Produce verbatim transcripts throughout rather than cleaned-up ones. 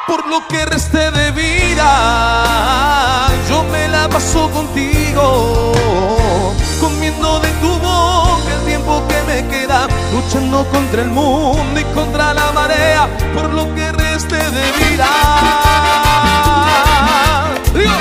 Por lo que resté de vida, yo me la paso contigo, comiendo de tu boca el tiempo que me queda, luchando contra el mundo y contra la marea. Por lo que resté de vida. ¡Dios!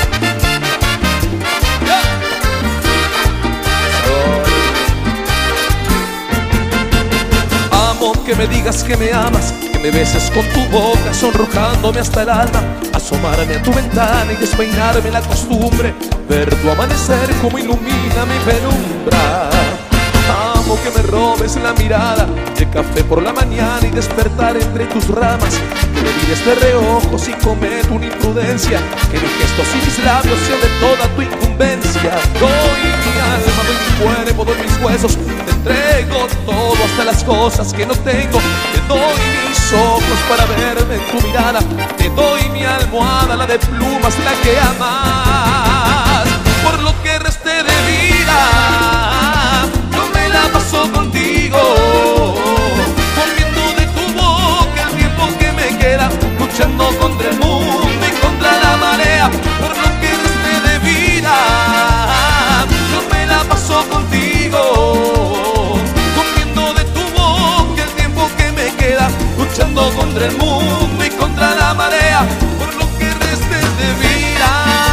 Que me digas que me amas, que me beses con tu boca, sonrojándome hasta el alma, asomarme a tu ventana y despeinarme la costumbre, ver tu amanecer como ilumina mi penumbra. Amo que me robes la mirada de café por la mañana y despertar entre tus ramas, que me mires de reojo si cometo una imprudencia, que mis gestos y mis labios sean de toda tu incumbencia. Doy mi alma, doy mi cuerpo, doy mis huesos, te entrego todo hasta las cosas que no tengo. Te doy mis ojos para verme en tu mirada, te doy mi almohada, la de plumas, la que amas. Por lo que resté de vida, yo me la paso contigo, comiendo de tu boca el tiempo que me queda, luchando contra el mundo y contra la marea. Por lo que resté de vida, yo me la paso contigo, comiendo de tu boca el tiempo que me queda, luchando contra el mundo y contra la marea. Por lo que resté de vida.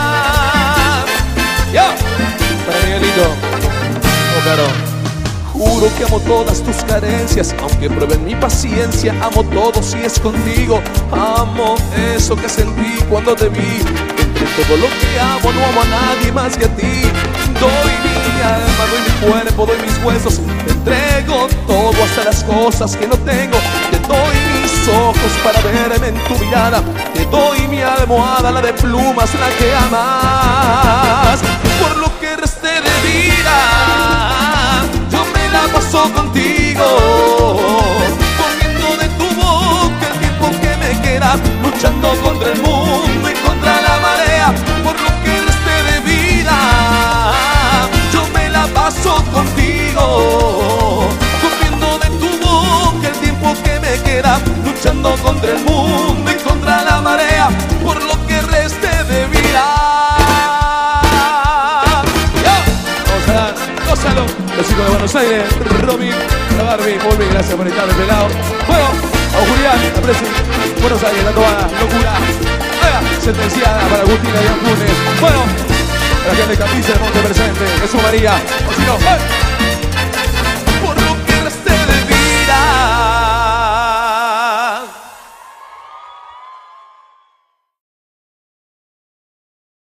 ¡Ya! Para Miguelito. Oh, claro. Juro que amo todas tus carencias, aunque prueben mi paciencia. Amo todo si es contigo. Amo eso que sentí cuando te vi. Entre todo lo que amo, no amo a nadie más que a ti. Doy mi alma, doy mi cuerpo, doy mis huesos, te entrego todo hasta las cosas que no tengo. Te doy mis ojos para verme en tu mirada, te doy mi almohada, la de plumas, la que amas. Por lo que resté de vida, yo me la paso contigo, comiendo de tu boca el tiempo que me queda, luchando contra el mundo y contra la marea. Por lo que resté de vida, yo me la paso contigo, comiendo de tu boca el tiempo que me queda, luchando contra el mundo y contra la marea. Por lo que resté de vida. Gózalo, los chicos de Buenos Aires, Robin, la Barbie, muy bien, gracias por estar pelado. Bueno, a Julián, a Presi, Buenos Aires, la toda locura. Venga, sentenciada para Agustina y Antunes. Bueno, la gente de Camisa de Monte presente, Jesús María, o si no, ¡eh!